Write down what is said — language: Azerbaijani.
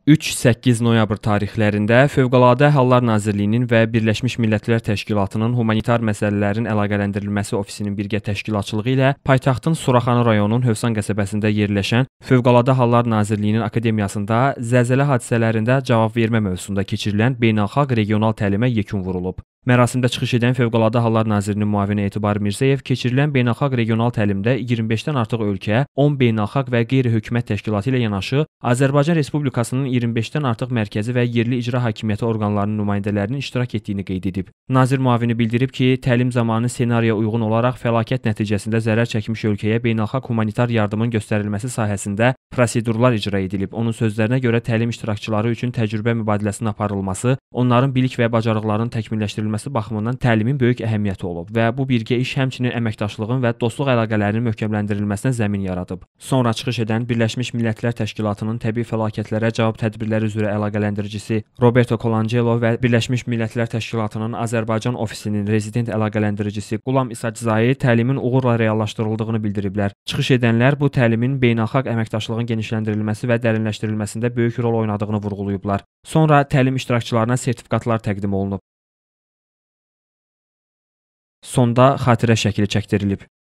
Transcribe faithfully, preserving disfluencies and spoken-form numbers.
üç səkkiz noyabr tarixlərində Fövqəladə Hallar Nazirliyinin və Birləşmiş Millətlər Təşkilatının Humanitar Məsələlərin Əlaqələndirilməsi Ofisinin birgə təşkilatçılığı ilə paytaxtın Suraxanı rayonunun Hövsan qəsəbəsində yerləşən Fövqəladə Hallar Nazirliyinin Akademiyasında zəlzələ hadisələrində cavabvermə mövzusunda keçirilən beynəlxalq regional təlimə yekun vurulub. Mərasimdə çıxış edən Fövqəladə Hallar Nazirinin müavini Etibar Mirzəyev keçirilən beynəlxalq regional təlimdə iyirmi beşdən artıq ölkə, on beynəlxalq və qeyri-hökumət təşkilatı ilə yanaşı Azərbaycan Respublikasının iyirmi beşdən artıq mərkəzi və yerli icra hakimiyyəti orqanlarının nümayəndələrinin iştirak etdiyini qeyd edib. Nazir müavini bildirib ki, təlim zamanı ssenariyə uyğun olaraq fəlakət nəticəsində zərər çəkmiş ölkəyə beynəlxalq humanitar yardımın göstərilməsi sahəsində prosedurlar icra edilib. Onun sözlərinə görə təlim iştirakçıları üçün təcrübə mübadiləsinin aparılması, onların bilik və bacarıqlarının təkmilləşdirilməsi baxımından təlimin böyük əhəmiyyəti olub və bu birgə iş həmçinin əməkdaşlığın və dostluq əlaqələrinin möhkəmləndirilməsinə zəmin yaradıb. Sonra çıxış edən Birləşmiş Millətlər Təşkilatının təbii fəlakətlərə cavab tədbirləri üzrə əlaqələndiricisi Roberto Colangelo və Birləşmiş Millətlər Təşkilatının Azərbaycan ofisinin rezident əlaqələndiricisi Qulam İsaczayi təlimin uğurla reallaşdırıldığını bildiriblər. Çıxış edənlər bu təlimin beynəlxalq əməkdaşlığın genişləndirilməsi və dərinləşdirilməsində böyük rol oynadığını vurğulayıblar. Sonra təlim iştirakçılarına sertifikatlar təqdim olunub. Sonda xatirə şəkili çəkdirilib.